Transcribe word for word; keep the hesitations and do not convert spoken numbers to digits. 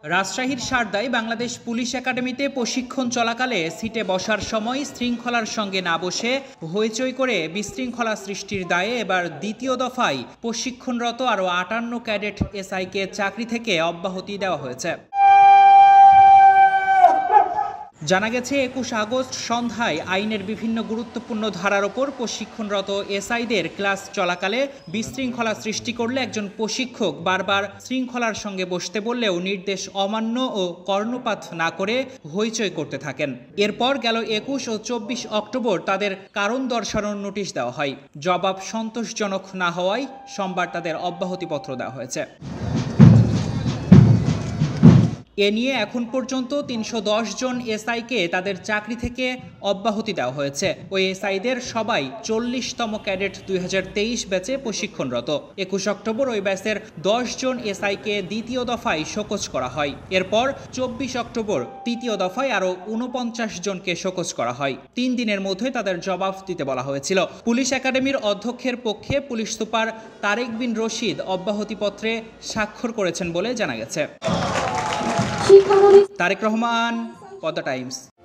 রাজশাহীর সারদায় বাংলাদেশ পুলিশ একাডেমিতে প্রশিক্ষণ চলাকালে সিটে বসার সময় শৃঙ্খলার সঙ্গে না বসে হইচই করে বিশৃঙ্খলা সৃষ্টির দায়ে এবার দ্বিতীয় দফায় প্রশিক্ষণরত আরও আটান্ন ক্যাডেট এসআইকে চাকরি থেকে অব্যাহতি দেওয়া হয়েছে। জানা গেছে, একুশ আগস্ট সন্ধ্যায় আইনের বিভিন্ন গুরুত্বপূর্ণ ধারার ওপর প্রশিক্ষণরত এসআইদের ক্লাস চলাকালে বিশৃঙ্খলা সৃষ্টি করলে একজন প্রশিক্ষক বারবার শৃঙ্খলার সঙ্গে বসতে বললেও নির্দেশ অমান্য ও কর্ণপাত না করে হইচই করতে থাকেন। এরপর গেল একুশ ও চব্বিশ অক্টোবর তাদের কারণ দর্শানোর নোটিশ দেওয়া হয়। জবাব সন্তোষজনক না হওয়ায় সোমবার তাদের অব্যাহতিপত্র দেওয়া হয়েছে। এ নিয়ে এখন পর্যন্ত তিনশো দশ জন এসআইকে তাদের চাকরি থেকে অব্যাহতি দেওয়া হয়েছে। ওই এসআইদের সবাই চল্লিশতম ক্যাডেট দুই হাজার তেইশ ব্যাচে প্রশিক্ষণরত। একুশ অক্টোবর ওই ব্যাচের দশ জন এসআইকে দ্বিতীয় দফায় শোকজ করা হয়। এরপর চব্বিশ অক্টোবর তৃতীয় দফায় আরও উনপঞ্চাশ জনকে শোকজ করা হয়। তিন দিনের মধ্যে তাদের জবাব দিতে বলা হয়েছিল। পুলিশ একাডেমির অধ্যক্ষের পক্ষে পুলিশ সুপার তারেক বিন রশিদ অব্যাহতিপত্রে স্বাক্ষর করেছেন বলে জানা গেছে। তারেক রহমান, পদ্মা টাইমস।